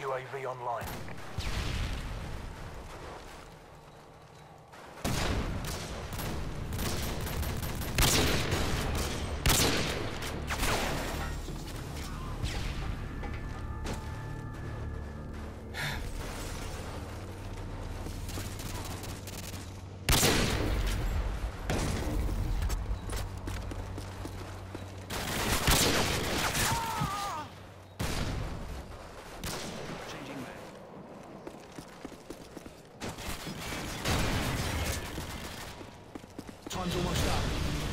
UAV online. Time's almost up.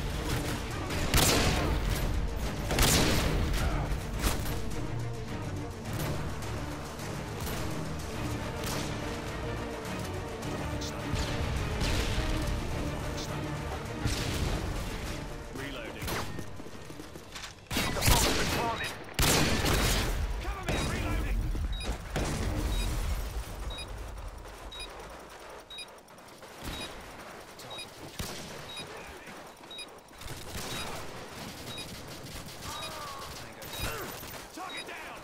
Reloading. The bomb has been planted. Cover me, I'm reloading. Target down.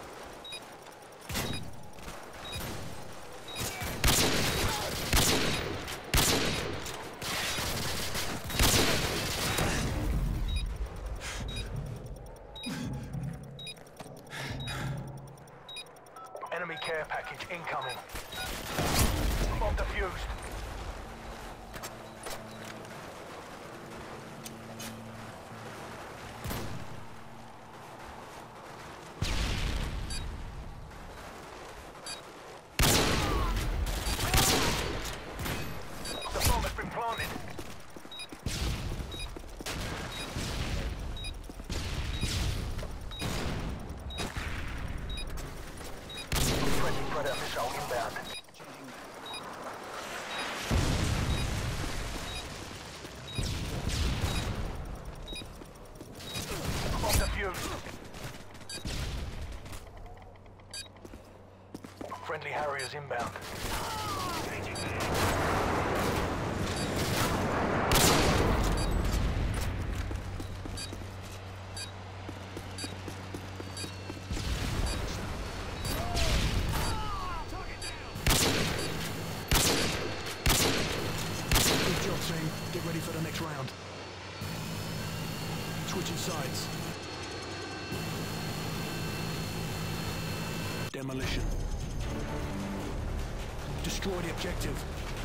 Enemy care package incoming. Bomb defused. The bomb has been planted. Friendly Predator missile inbound. Bomb defused. Friendly Harriers inbound. Good job, team. Get ready for the next round. Switching sides. Demolition. Destroy the objective.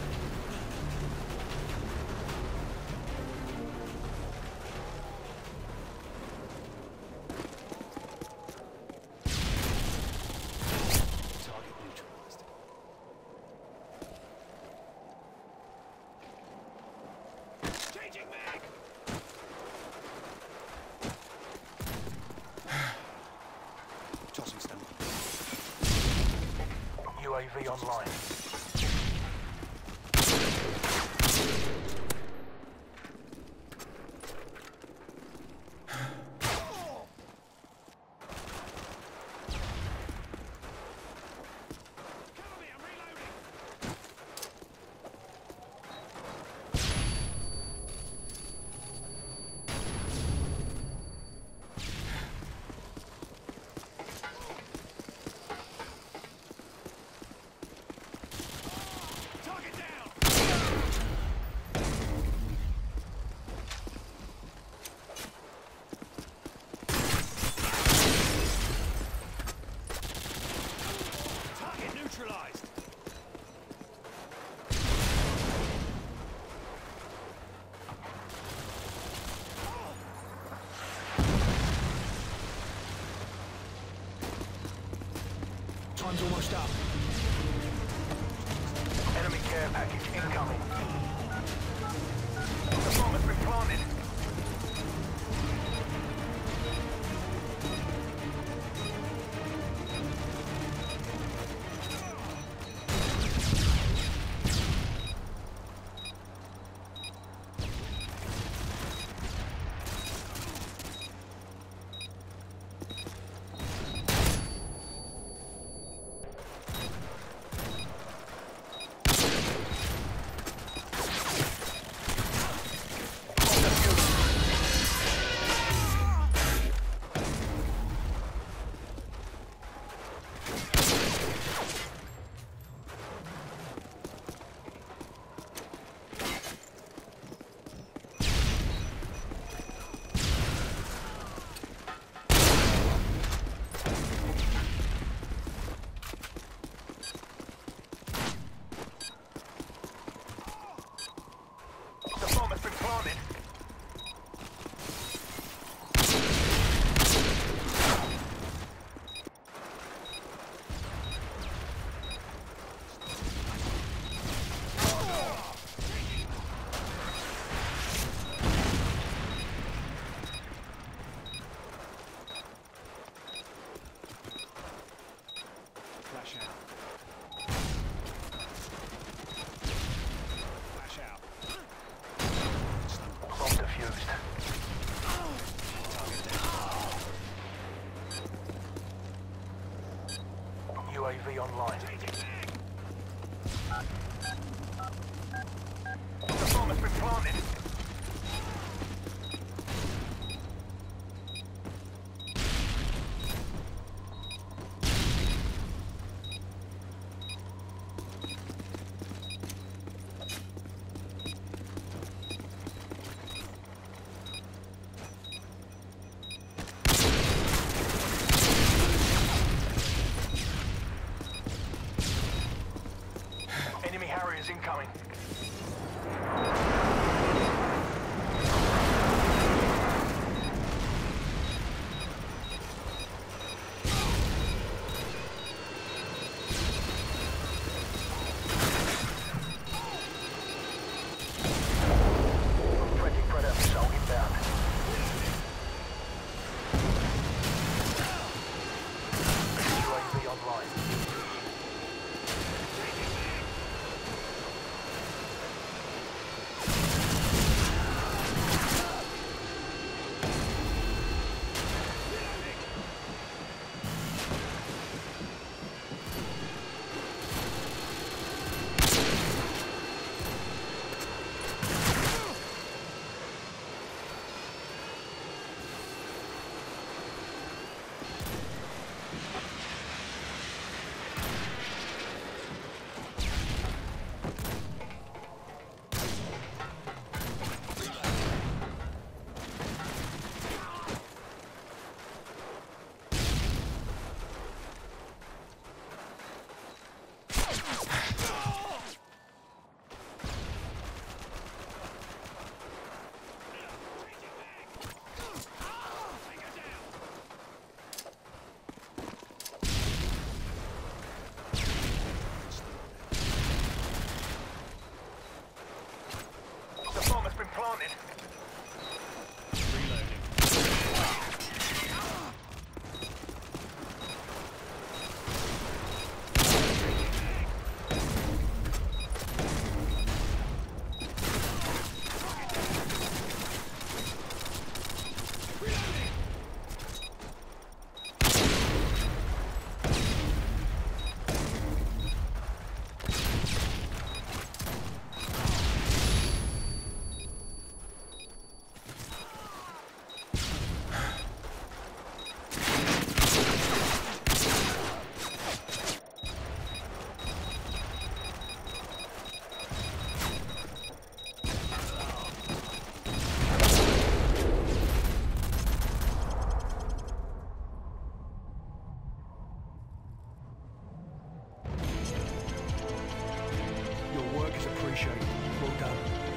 Target neutralized. Changing mag. Tossing stone. UAV online. Cover me, I'm reloading. Target down. Target neutralized. Time's almost up. Enemy care package incoming. The bomb has been planted. UAV online. The bomb has been planted. Enemy Harriers incoming. Friendly Predator missile inbound. UAV online. The bomb has been planted. Your work is appreciated. Well done.